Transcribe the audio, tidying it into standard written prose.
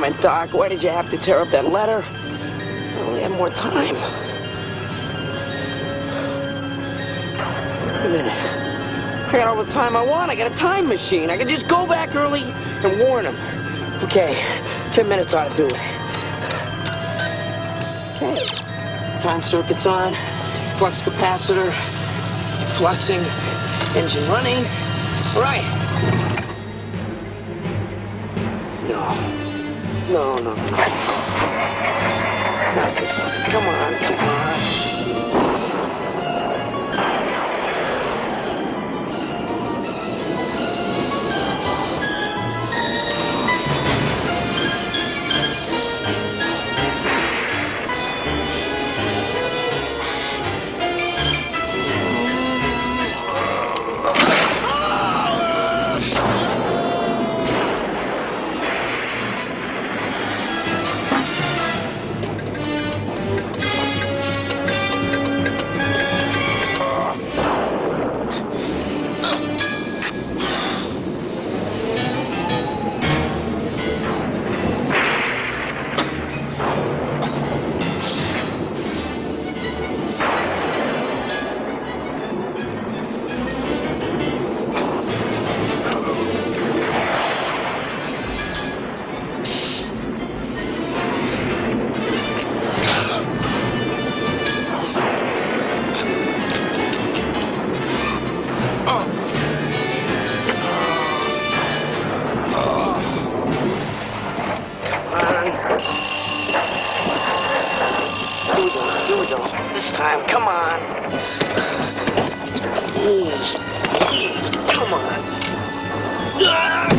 Damn it, Doc. Why did you have to tear up that letter? I only had more time. Wait a minute. I got all the time I want. I got a time machine. I can just go back early and warn him. Okay, 10 minutes ought to do it. Okay. Time circuit's on. Flux capacitor. Fluxing. Engine running. All right. No. No. Not this one. Come on. Here we go. This time, come on. Please, come on.